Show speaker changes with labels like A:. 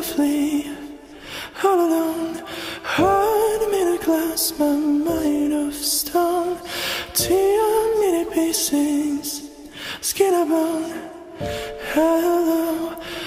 A: flee all alone. Heart made of glass, my mind of stone. Tear many pieces, skin and bone. Hello,